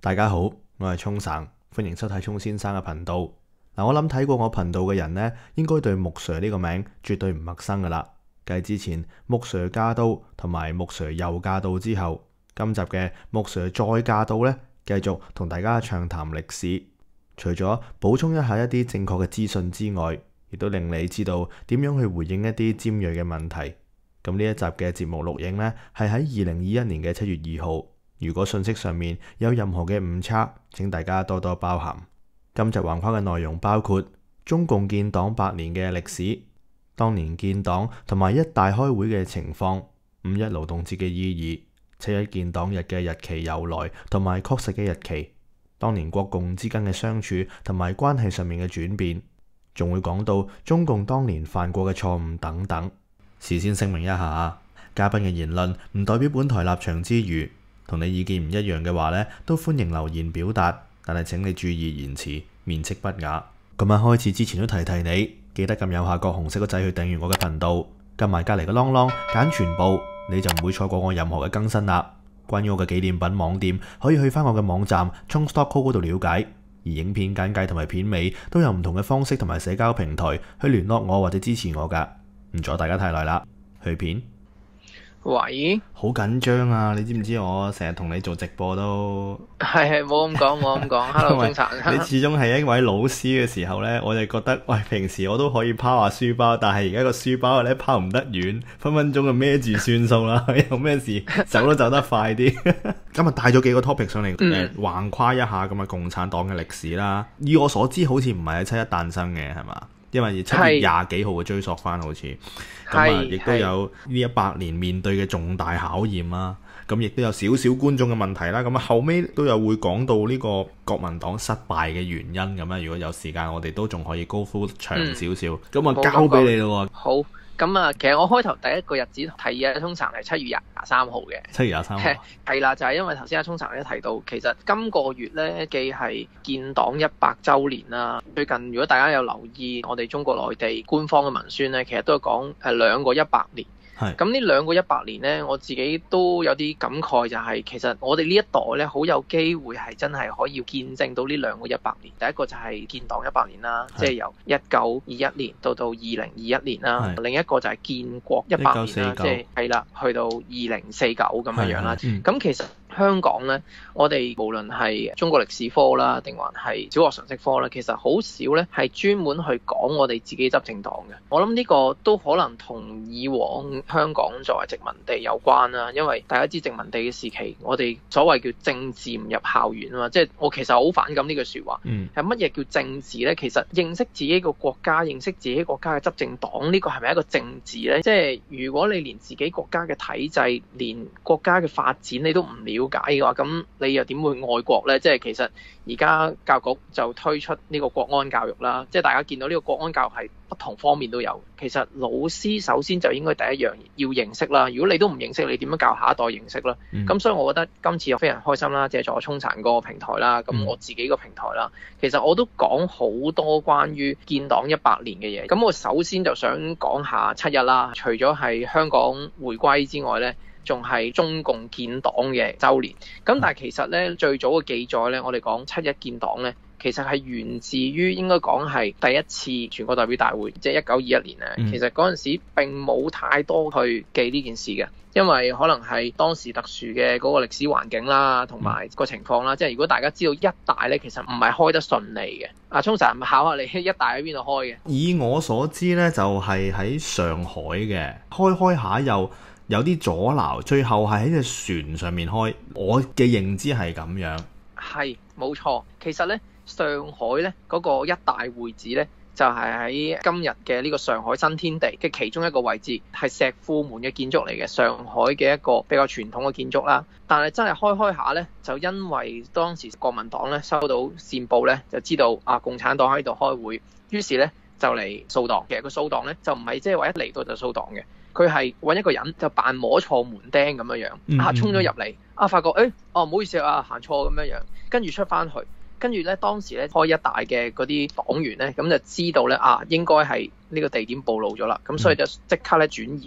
大家好，我係聰生，歡迎收睇聰先生嘅頻道。我諗睇過我頻道嘅人呢，應該對木 Sir 呢個名絕對唔陌生噶啦。繼之前木 Sir 駕到同埋木 Sir 又駕到之後，今集嘅木 Sir 再駕到呢，繼續同大家暢談歷史。除咗補充一下一啲正確嘅資訊之外，亦都令你知道點樣去回應一啲尖銳嘅問題。咁呢一集嘅節目錄影呢，係喺2021年嘅7月2號。如果信息上面有任何嘅誤差，請大家多多包涵。今集橫跨嘅內容包括中共建黨100年嘅歷史、當年建黨同埋一大開會嘅情況、5一勞動節嘅意義、7一建黨日嘅日期由來同埋確實嘅日期、當年國共之間嘅相處同埋關係上面嘅轉變，仲會講到中共當年犯過嘅錯誤等等。事先聲明一下，嘉賓嘅言論唔代表本台立場之餘，同你意見唔一樣嘅話呢，都歡迎留言表達，但係請你注意言辭，面斥不雅。咁喺開始之前都提提你，記得撳右下角紅色個掣去訂閱我嘅頻道，撳埋隔離個啷啷揀全部，你就唔會錯過我任何嘅更新啦。關於我嘅紀念品網店，可以去翻我嘅網站 chongstockco 嗰度了解，而影片簡介同埋片尾都有唔同嘅方式同埋社交平台去聯絡我或者支持我㗎。唔阻大家太耐啦，去片。 喂， 好緊張啊！你知唔知我成日同你做直播都係冇咁講，冇咁講。Hello，中產。 你始終係一位老師嘅時候呢，我就覺得，喂，平時我都可以拋下書包，但係而家個書包咧拋唔得遠，分分鐘就孭住算數啦。有咩事走都走得快啲。今日帶咗幾個 topic 上嚟，橫跨一下咁嘅共產黨嘅歷史啦。以我所知，好似唔係喺7一誕生嘅，係嘛？因為7月20幾號嘅追溯翻，好似咁啊，亦都有呢100年面對嘅重大考驗啦。咁亦都有少少觀眾嘅問題啦。咁啊，後尾都有會講到呢個國民黨失敗嘅原因咁樣。如果有時間，我哋都仲可以高呼長少少。咁啊，交俾你咯。 好。咁啊，其實我開頭第一個日子提議通常係7月23號嘅。 7月23號係啦，就係因為頭先阿聰常咧提到，其實今個月咧既係建黨100週年啦。最近如果大家有留意我哋中國內地官方嘅文宣咧，其實都係講兩個100年。咁呢兩個100年呢，我自己都有啲感慨，就係其實我哋呢一代呢，好有機會係真係可以見證到呢兩個100年。第一個就係建黨100年啦，即係由1921年到2021年啦。另一個就係建國100年啦，即係係啦，去到2049咁樣啦。咁其實香港呢，我哋無論係中國歷史科啦，定還係小學常識科啦，其實好少呢係專門去講我哋自己執政黨嘅。我諗呢個都可能同以往香港作為殖民地有關啦，因為大家知殖民地嘅時期，我哋所謂叫政治唔入校園啊嘛，即係我其實好反感呢句説話。係乜嘢叫政治呢？其實認識自己個國家，認識自己國家嘅執政黨，呢個係咪一個政治呢？即係如果你連自己國家嘅體制、連國家嘅發展你都唔了解嘅話，咁你又點會愛國呢？即係其實而家教育局就推出呢個國安教育啦，即係大家見到呢個國安教育係不同方面都有。其實老師首先就應該第一樣要認識啦。如果你都唔認識，你點樣教下一代認識啦？咁所以我覺得今次又非常開心啦，借助聰殘個平台啦，咁我自己個平台啦，其實我都講好多關於建黨100年嘅嘢。咁我首先就想講下7一啦，除咗係香港回歸之外呢，仲係中共建黨嘅週年。咁但係其實呢，最早嘅記載呢，我哋講7一建黨呢，其實係源自於應該講係第一次全國代表大會，即係1921年啊。其實嗰陣時並冇太多去記呢件事嘅，因為可能係當時特殊嘅嗰個歷史環境啦，同埋個情況啦。即係如果大家知道一大呢，其實唔係開得順利嘅。阿聰 Sir 考下你，一大喺邊度開嘅？ 以我所知呢，就係喺上海嘅，開下又有啲阻撓，最後係喺隻船上面開。我嘅認知係咁樣。係， 冇錯。其實呢，上海呢嗰個一大會址呢，就係喺今日嘅呢個上海新天地嘅其中一個位置，係石庫門嘅建築嚟嘅，上海嘅一個比較傳統嘅建築啦。但係真係開下呢，就因為當時國民黨呢收到線報呢，就知道共產黨喺度開會，於是呢就嚟掃蕩。其實個掃蕩呢，就唔係即係話一嚟到就掃蕩嘅，佢係揾一個人就扮摸錯門釘咁樣衝咗入嚟，發覺唔好意思行錯咁樣，跟住出翻去。跟住咧，當時咧開一大嘅嗰啲黨員咧，咁就知道咧應該係呢個地點暴露咗啦，咁所以就即刻咧轉移。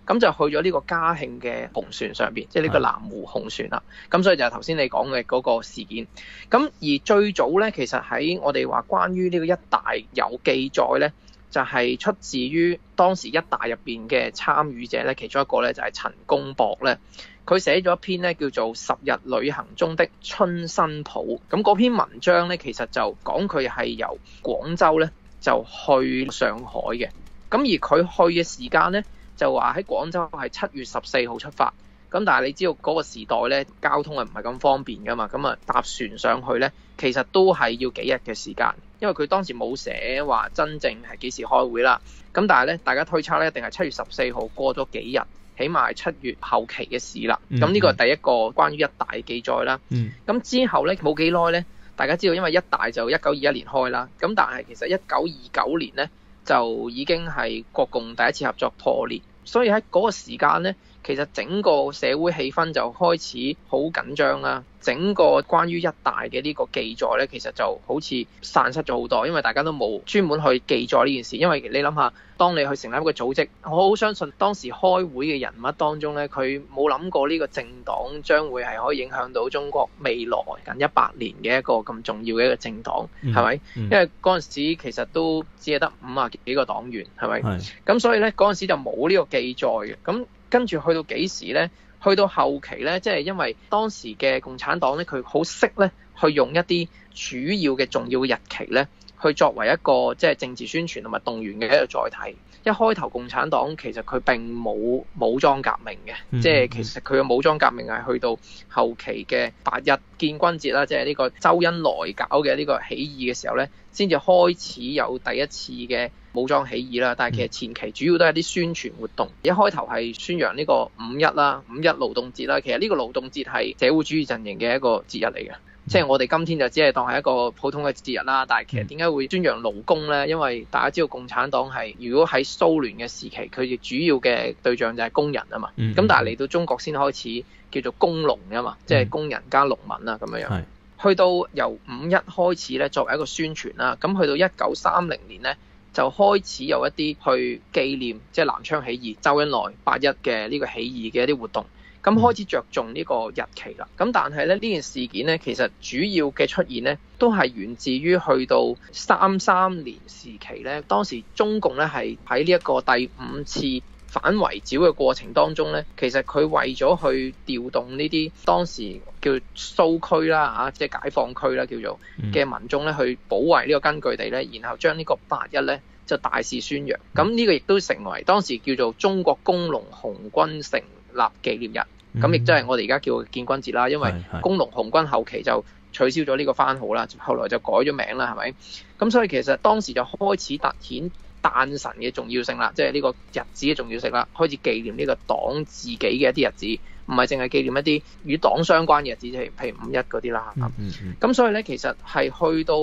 咁就去咗呢個嘉慶嘅紅船上邊，即係呢個南湖紅船啦。咁所以就係頭先你講嘅嗰個事件。咁而最早咧，其實喺我哋話關於呢個一帶有記載咧，就係出自於當時一帶入邊嘅參與者咧，其中一個咧就係陳公博咧，佢寫咗一篇咧叫做《十日旅行中的春申譜》。咁嗰篇文章咧，其實就講佢係由廣州咧就去上海嘅。咁而佢去嘅時間咧，就話喺廣州係7月14號出發。咁但係你知道嗰個時代咧，交通係唔係咁方便噶嘛？咁啊搭船上去咧，其實都係要幾日嘅時間，因為佢當時冇寫話真正係幾時開會啦。咁但係咧，大家推測咧，一定係7月14號過咗幾日，起碼係7月後期嘅事啦。咁呢個係第一個關於一帶記載啦。咁之後咧冇幾耐咧，大家知道因為一帶就1921年開啦。咁但係其實1929年咧就已經係國共第一次合作破裂，所以喺嗰個時間咧，其實整個社會氣氛就開始好緊張啦。整個關於一帶嘅呢個記載咧，其實就好似散失咗好多，因為大家都冇專門去記載呢件事。因為你諗下，當你去成立一個組織，我好相信當時開會嘅人物當中咧，佢冇諗過呢個政黨將會係可以影響到中國未來近100年嘅一個咁重要嘅一個政黨，係咪？因為嗰陣時其實都只係得50幾個黨員，係咪？咁所以咧嗰陣時就冇呢個記載嘅。咁跟住去到幾時咧？去到後期咧，即係因為當時嘅共產黨咧，佢好識咧去用一啲主要嘅重要嘅日期咧，去作為一個即係政治宣傳同埋動員嘅一個載體。一開頭共產黨其實佢並冇武裝革命嘅，即係其實佢嘅武裝革命係去到後期嘅8日建軍節啦，即係呢個周恩來搞嘅呢個起義嘅時候咧，先至開始有第一次嘅武裝起義啦。但係其實前期主要都係啲宣傳活動。一開頭係宣揚呢個5·1啦、5·1勞動節啦。其實呢個勞動節係社會主義陣營嘅一個節日嚟嘅。即係我哋今天就只係當係一個普通嘅節日啦，但係其實點解會宣揚勞工呢？因為大家知道共產黨係如果喺蘇聯嘅時期，佢哋主要嘅對象就係工人啊嘛。咁但係嚟到中國先開始叫做工農啊嘛，即係工人加農民啊咁樣樣。去到由5·1開始咧，作為一個宣傳啦。咁去到1930年咧，就開始有一啲去紀念即係南昌起義、周恩來8·1嘅呢個起義嘅一啲活動。咁開始着重呢個日期啦。咁但係咧，呢件事件咧，其實主要嘅出現咧，都係源自於去到33年時期咧。當時中共咧係喺呢一個第5次反圍剿嘅過程當中咧，其實佢為咗去調動呢啲當時叫蘇區啦嚇，即係解放區啦叫做嘅民眾咧，去保衛呢個根據地咧，然後將呢個8·1咧就大肆宣揚。咁呢個亦都成為當時叫做中國工農紅軍成立紀念日。咁亦都係我哋而家叫建軍節啦，因為工農紅軍後期就取消咗呢個番號啦，後來就改咗名啦，係咪？咁所以其實當時就開始凸顯誕辰嘅重要性啦，即係呢個日子嘅重要性啦，開始紀念呢個黨自己嘅一啲日子，唔係淨係紀念一啲與黨相關嘅日子，即係譬如5·1嗰啲啦。咁所以咧，其實係去到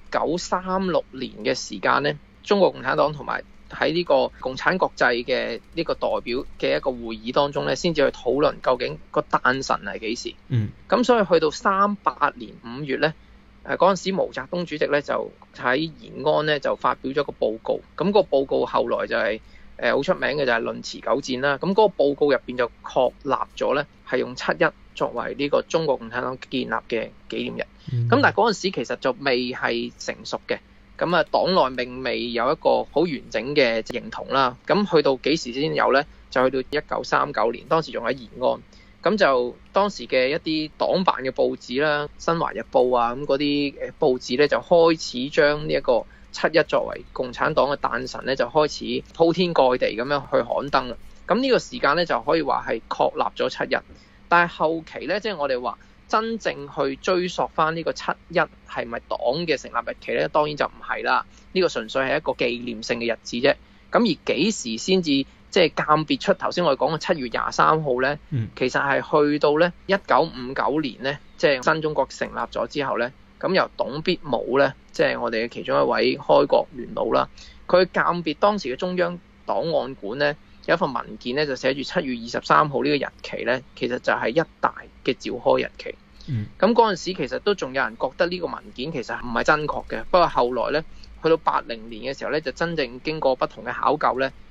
1936年嘅時間咧，中國共產黨同埋喺呢個共產國際嘅呢個代表嘅一個會議當中咧，先至去討論究竟個誕辰係幾時。咁所以去到38年5月咧，嗰陣時毛澤東主席咧就喺延安咧就發表咗個報告。咁個報告後來就係好出名嘅就係論持久戰啦。咁嗰個報告入邊就確立咗咧係用7·1作為呢個中國共產黨建立嘅紀念日。咁但係嗰陣時其實就未係成熟嘅。咁啊，黨內並未有一個好完整嘅認同啦。咁去到幾時先有呢？就去到1939年，當時仲喺延安。咁就當時嘅一啲黨辦嘅報紙啦，《新華日報》啊，咁嗰啲報紙咧就開始將呢一個7·1作為共產黨嘅誕辰咧，就開始鋪天蓋地咁樣去刊登啦。咁呢個時間咧就可以話係確立咗7·1。但係後期咧，即係我哋話真正去追溯翻呢個7·1係咪黨嘅成立日期咧？當然就唔係啦。呢個純粹係一個紀念性嘅日子啫。咁而幾時先至即係鑑別出頭先我哋講嘅7月23號咧？其實係去到咧1959年咧，即係新中國成立咗之後咧，咁由董必武咧，即係我哋嘅其中一位開國元老啦，佢鑑別當時嘅中央檔案館咧有一份文件咧，就寫住7月23號呢個日期咧，其實就係一大嘅召開日期。咁嗰陣時其實都仲有人覺得呢個文件其實唔係真確嘅，不過後來咧去到80年嘅時候咧，就真正經過不同嘅考究咧，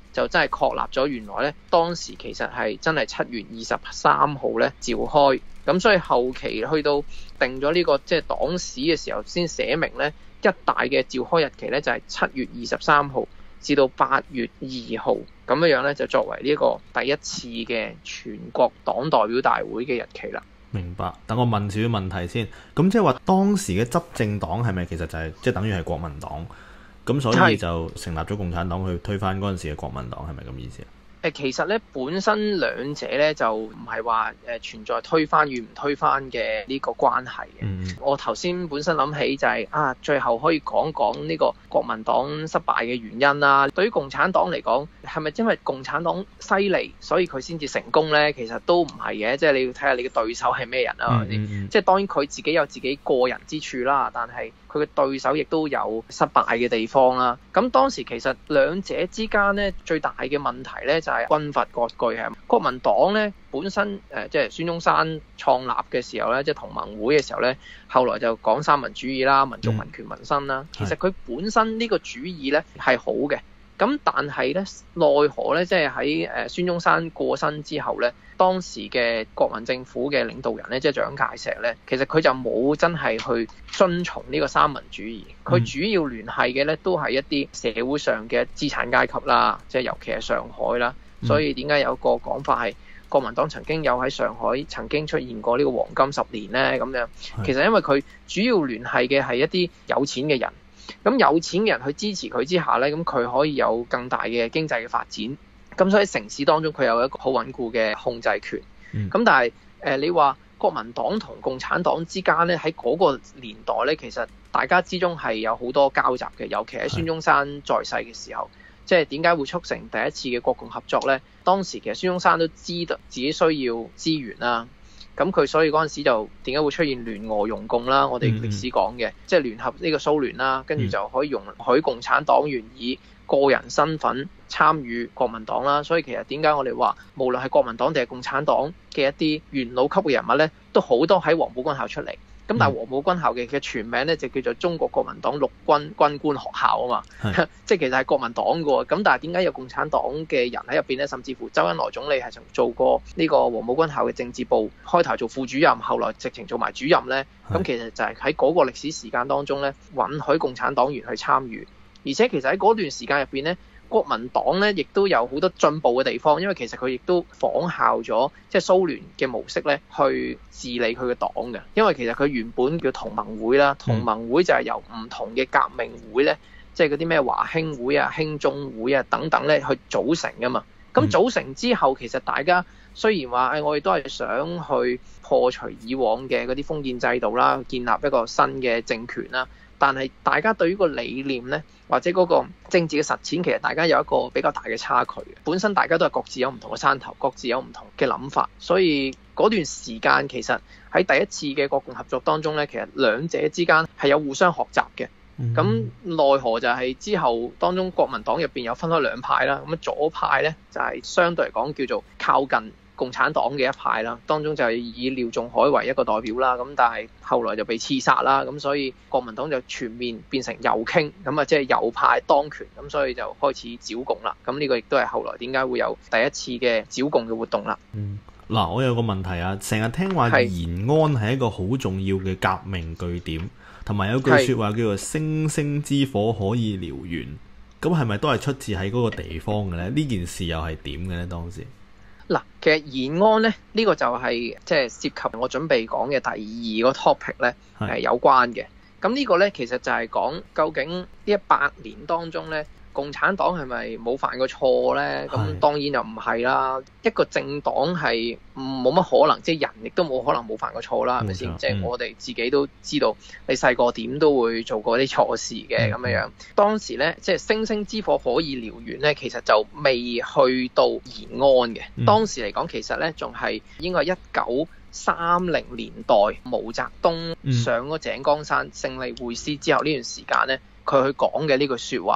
就真係確立咗原來咧當時其實係真係7月23號咧召開，咁所以後期去到定咗呢個即係黨史嘅時候，先寫明咧一大嘅召開日期咧就係7月23號至到8月2號咁樣咧，就作為呢個第一次嘅全國黨代表大會嘅日期啦。 明白。等我問少少問題先。咁即係話當時嘅執政黨係咪其實就係即係等於係國民黨？咁所以就成立咗共產黨去推翻嗰陣時嘅國民黨，係咪咁意思啊？ 其實咧本身兩者咧就唔係話存在推翻與唔推翻嘅呢個關係嘅。我頭先本身諗起就係最後可以講講呢個國民黨失敗嘅原因啦。對於共產黨嚟講，係咪因為共產黨犀利所以佢先至成功咧？其實都唔係嘅，即係你要睇下你嘅對手係咩人啊。即係當然佢自己有自己個人之處啦，但係佢嘅對手亦都有失敗嘅地方啦。咁當時其實兩者之間咧最大嘅問題咧就係軍閥割據係。國民黨咧本身即係孫中山創立嘅時候咧，即係同盟會嘅時候咧，後來就講三民主義啦、民族、民權、民生啦。其實佢本身呢個主義咧係好嘅。咁但係咧，奈何咧，即係喺孫中山過身之後咧，當時嘅國民政府嘅領導人咧，即係蔣介石咧，其實佢就冇真係去遵從呢個三民主義。佢主要聯繫嘅咧，都係一啲社會上嘅資產階級啦，即係尤其係上海啦。所以點解有個講法係國民黨曾經有喺上海曾經出現過呢個黃金10年咧？咁樣其實因為佢主要聯繫嘅係一啲有錢嘅人。咁有錢嘅人去支持佢之下咧，咁佢可以有更大嘅經濟嘅發展。咁所以城市當中佢有一個好穩固嘅控制權。咁但係你話國民黨同共產黨之間咧，喺嗰個年代咧，其實大家之中係有好多交集嘅。尤其喺孫中山在世嘅時候，即係點解會促成第一次嘅國共合作咧？當時其實孫中山都知道自己需要資源啦。咁佢所以嗰陣時就點解會出現聯俄容共啦？我哋歷史講嘅，即係聯合呢個蘇聯啦，跟住就可以容許共產黨員以個人身份參與國民黨啦。所以其實點解我哋話無論係國民黨定係共產黨嘅一啲元老級嘅人物咧，都好多喺黃埔軍校出嚟。咁但係黃埔軍校嘅全名咧就叫做中國國民黨陸軍軍官學校啊嘛，即係其實係國民黨嘅喎。咁但係點解有共產黨嘅人喺入邊咧？甚至乎周恩來總理係曾做過呢個黃埔軍校嘅政治部，開頭做副主任，後來直情做埋主任咧。咁其實就係喺嗰個歷史時間當中咧，允許共產黨員去參與，而且其實喺嗰段時間入邊咧，國民黨咧亦都有好多進步嘅地方，因為其實佢亦都仿效咗即係蘇聯嘅模式咧，去治理佢嘅黨嘅。因為其實佢原本叫同盟會啦，同盟會就係由唔同嘅革命會咧，即係嗰啲咩華興會啊、興中會啊等等咧去組成噶嘛。咁組成之後，其實大家雖然話我哋都係想去破除以往嘅嗰啲封建制度啦，建立一個新嘅政權啦。但係大家對於個理念咧，或者嗰個政治嘅實踐，其實大家有一個比較大嘅差距。本身大家都係各自有唔同嘅山頭，各自有唔同嘅諗法，所以嗰段時間其實喺第一次嘅國共合作當中咧，其實兩者之間係有互相學習嘅。咁奈何就係之後當中國民黨入邊有分開兩派啦。咁左派咧就係相對嚟講叫做靠近共產黨嘅一派啦，當中就係以廖仲愷為一個代表啦，咁但係後來就被刺殺啦，咁所以國民黨就全面變成右傾，咁啊即係右派當權，咁所以就開始剿共啦。咁呢個亦都係後來點解會有第一次嘅剿共嘅活動啦。 嗱，我有個問題啊，成日聽話延安係一個好重要嘅革命據點，同埋有句説話叫做星星之火可以燎原，咁係咪都係出自喺嗰個地方嘅咧？呢件事又係點嘅咧？當時？ 嗱，其實延安咧呢個就係即係涉及我準備講嘅第二個 topic 咧係有關嘅。咁呢個咧其實就係講究竟呢100年當中咧，共產黨係咪冇犯過錯咧？咁當然又唔係啦。一個政黨係冇乜可能，即係人亦都冇可能冇犯過錯啦，係咪先？即係我哋自己都知道，你細個點都會做過啲錯事嘅咁樣。當時咧，即係星星之火可以燎原咧，其實就未去到延安嘅。當時嚟講，其實咧仲係應該係1930年代毛澤東上咗井岡山勝利會師之後呢段時間咧，佢去講嘅呢句説話。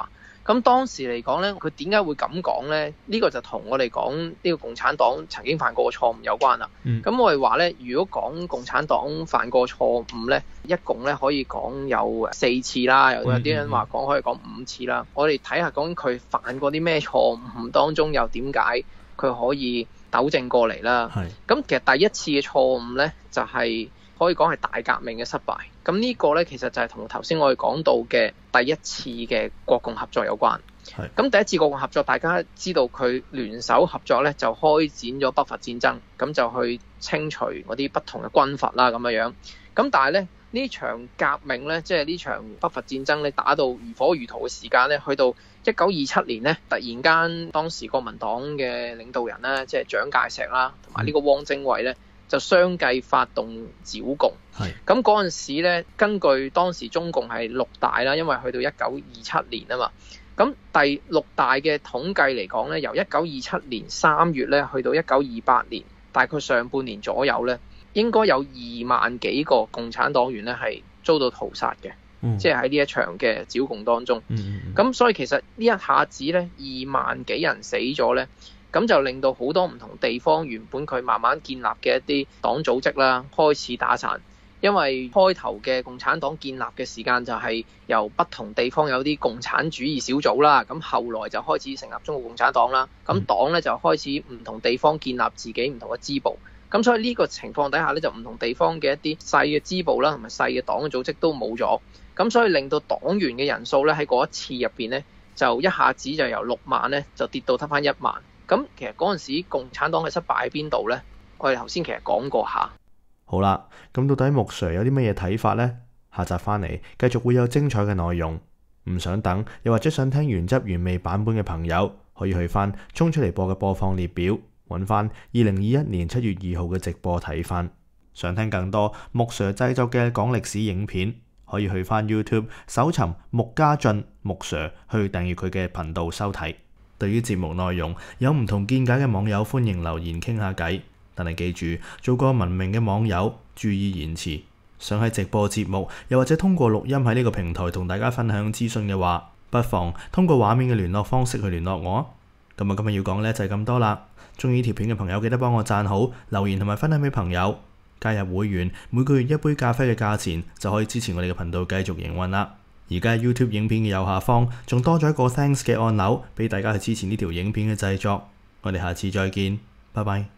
咁當時嚟講咧，佢點解會咁講咧？呢個就同我哋講呢個共產黨曾經犯過嘅錯誤有關啦。咁我哋話咧，如果講共產黨犯過錯誤咧，一共咧可以講有4次啦，有啲人話講可以講5次啦。我哋睇下講佢犯過啲咩錯誤當中，又點解佢可以糾正過嚟啦。咁其實第一次嘅錯誤咧，就係可以講係大革命嘅失敗。咁呢個咧，其實就係同頭先我哋講到嘅第一次嘅國共合作有關。咁第一次國共合作，大家知道佢聯手合作咧，就開展咗北伐戰爭，咁就去清除嗰啲不同嘅軍閥啦咁樣。咁但係咧，呢場革命咧，即係呢場北伐戰爭咧，打到如火如荼嘅時間咧，去到1927年咧，突然間當時國民黨嘅領導人咧，即係蔣介石啦，同埋呢個汪精衛咧，就相繼發動剿共。咁嗰陣時咧，根據當時中共係6大啦，因為去到1927年啊嘛。咁第6大嘅統計嚟講咧，由1927年3月咧，去到1928年大概上半年左右咧，應該有2萬幾個共產黨員咧係遭到屠殺嘅。即係喺呢一場嘅剿共當中。咁所以其實呢一下子咧，2萬幾人死咗咧，咁就令到好多唔同地方原本佢慢慢建立嘅一啲黨組織啦，開始打散。因為開頭嘅共產黨建立嘅時間就係由不同地方有啲共產主義小組啦，咁後來就開始成立中國共產黨啦。咁黨咧就開始唔同地方建立自己唔同嘅支部。咁所以呢個情況底下咧，就唔同地方嘅一啲細嘅支部啦，同埋細嘅黨嘅組織都冇咗。咁所以令到黨員嘅人數咧喺嗰一次入邊咧，就一下子就由6萬咧就跌到得返1萬。咁其實嗰陣時共產黨嘅失敗喺邊度咧？我哋頭先其實講過下。 好啦，咁到底木 Sir 有啲乜嘢睇法呢？下集翻嚟繼續會有精彩嘅內容。唔想等，又或者想聽原汁原味版本嘅朋友，可以去翻衝出嚟播嘅播放列表，揾翻2021年7月2號嘅直播睇翻。想聽更多木 Sir 製作嘅講歷史影片，可以去翻 YouTube 搜尋穆家駿木 Sir 去訂閱佢嘅頻道收睇。對於節目內容有唔同見解嘅網友，歡迎留言傾下偈。但係記住，做個文明嘅網友，注意言辭。想喺直播節目，又或者通過錄音喺呢個平台同大家分享資訊嘅話，不妨通過畫面嘅聯絡方式去聯絡我。咁今日要講呢就係咁多啦。中意呢條片嘅朋友記得幫我讚好、留言同埋分享俾朋友。加入會員，每個月1杯咖啡嘅價錢就可以支持我哋嘅頻道繼續營運啦。而家 YouTube 影片嘅右下方仲多咗一個 Thanks 嘅按鈕，俾大家去支持呢條影片嘅製作。我哋下次再見，拜拜。